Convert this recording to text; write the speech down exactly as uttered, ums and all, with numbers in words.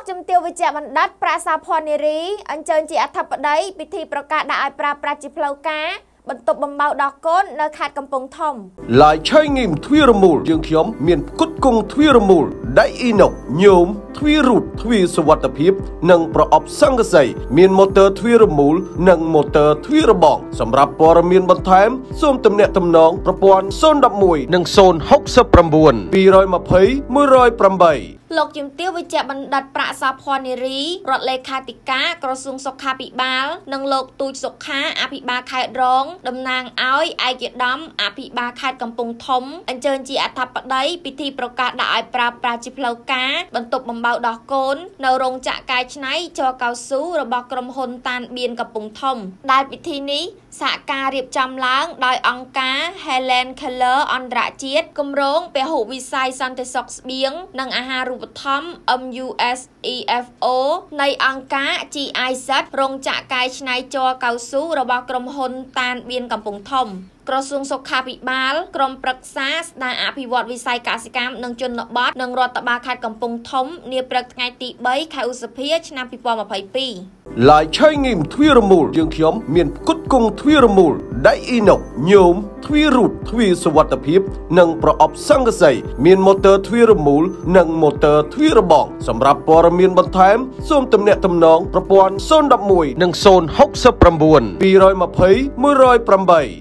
លោកជំទាវវិជ្ជបណ្ឌិតប្រាសាភ័ណ្ឌនារីអញ្ជើញជាអធិបតីពិធីប្រកាសដាក់ឲ្យប្រើប្រាស់ជាផ្លូវការបន្ទប់បំបៅដោះកូននៅខេត្តកំពង់ធំឡាយឆៃងីមទ្វារមូលយើងខ្ញុំមានគុតគង់ទ្វារមូលដៃអ៊ីណុកញោមទ្វាររូតទ្វារសុវត្ថិភាពនិងប្រអប់សង្កសីមានម៉ូទ័រទ្វារមូលនិងម៉ូទ័រទ្វារបងសម្រាប់ព័ត៌មានបន្ថែមសូមទំនាក់ទំនងប្រព័ន្ធศูนย์ หนึ่ง និងศูนย์ หก เก้า ពីរยี่สิบ មួយរយแปดលោកជំទាវវិជ្ជបណ្ឌិតប្រាសាភ័ណ្ឌនារីរដ្ឋលេខាធិការក្រសួងសុខាភិបាលនិងលោកទូចសុខាអភិបាលខេត្តរងតំណាងឲ្យឯកឧត្តមអភិបាលខេត្តកំពង់ធំអញ្ជើញជាអធិបតីពិធីប្រកាសដាក់ឲ្យប្រើប្រាស់ជាផ្លូវការបន្ទប់បំបៅដោះកូននៅរោងចក្រកែច្នៃជកៅស៊ូរបស់ក្រុមហ៊ុនតានបៀនកំពង់ធំដែលពិធីនេះសហការរៀបចំឡើងដោយអង្គការ Helen Keller អន្តរជាតិគម្រោងពហុវិស័យសន្តិសុខស្បៀងនិងអាហារូបត្ថម្ភ អឹម យូ អេស អ៊ី អេហ្វ អូ នៃអង្គការ ជី អាយ សេដ រោងចក្រកែច្នៃជកៅស៊ូរបស់ក្រុមហ៊ុនតានបៀនកំពង់ធំក្រសួងសុខាភិបាលក្រុមប្រឹក្សាស្ដារអភិវឌ្ឍវិស័យកសិកម្មនិងជនបទនិងរដ្ឋបាលខេត្តកំពង់ធំនាព្រឹកថ្ងៃទីបីខែឧសភាឆ្នាំពីរពាន់ម្ភៃពីរឡាយឆៃងីមទ្វារមូលយើងខ្ញុំមានគុតគង់ទ្វារមូលដៃអ៊ីណុកញោមទ្វាររូតទ្វារសុវត្ថិភាពនិងប្រអប់សង្កសីមានម៉ូទ័រទ្វារមូលនិងម៉ូទ័រទ្វារបងសម្រាប់ព័ត៌មានបន្ថែមសូមទំនាក់ទំនងប្រព័ន្ធศูนย์ หนึ่ง និងศูนย์ หก เก้า ពីរยี่สิบ មួយរយแปด